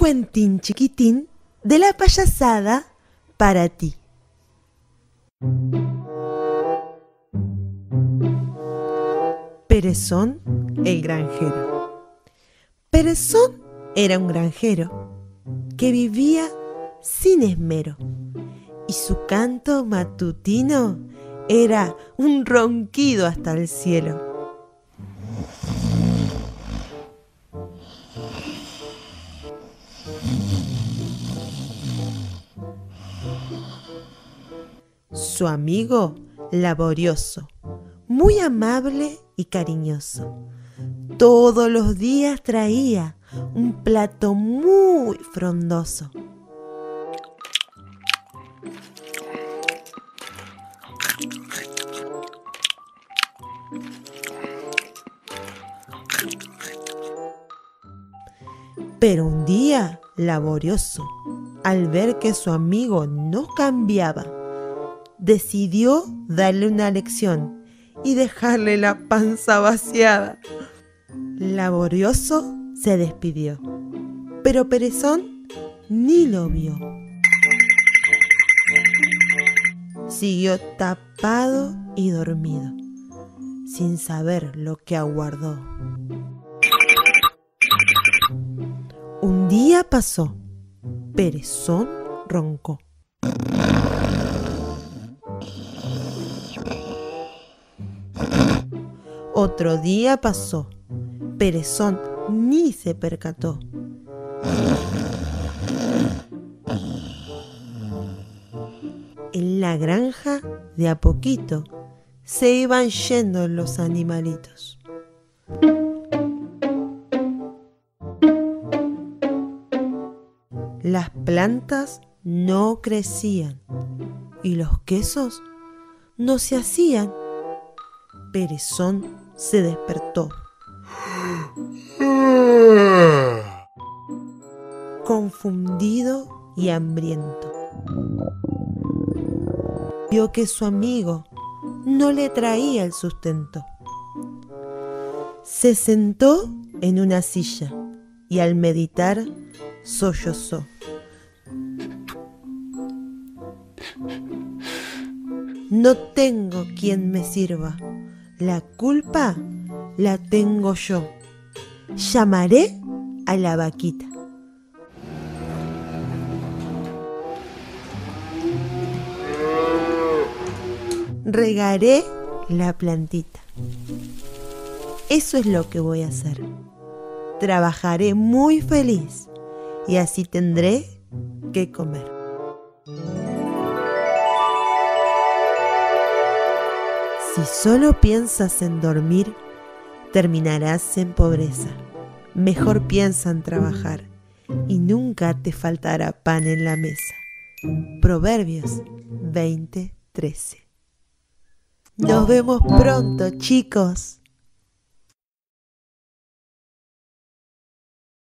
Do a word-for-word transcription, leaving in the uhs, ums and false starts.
cuentín chiquitín de la payasada para ti. Perezón el granjero. Perezón era un granjero que vivía sin esmero, y su canto matutino era un ronquido hasta el cielo. Su amigo laborioso, muy amable y cariñoso, todos los días traía un plato muy frondoso. Pero un día, laborioso, al ver que su amigo no cambiaba, decidió darle una lección y dejarle la panza vaciada. Laborioso se despidió, pero Perezón ni lo vio. Siguió tapado y dormido, sin saber lo que aguardó. Un día pasó, Perezón roncó. Otro día pasó, Perezón ni se percató. En la granja, de a poquito, se iban yendo los animalitos. Las plantas no crecían y los quesos no se hacían. Perezón se despertó, confundido y hambriento. Vio que su amigo no le traía el sustento. Se sentó en una silla y al meditar sollozó. No tengo quien me sirva, la culpa la tengo yo. Llamaré a la vaquita. Regaré la plantita. Eso es lo que voy a hacer. Trabajaré muy feliz y así tendré que comer. Si solo piensas en dormir, terminarás en pobreza. Mejor piensa en trabajar y nunca te faltará pan en la mesa. Proverbios veinte trece. Nos vemos pronto, chicos.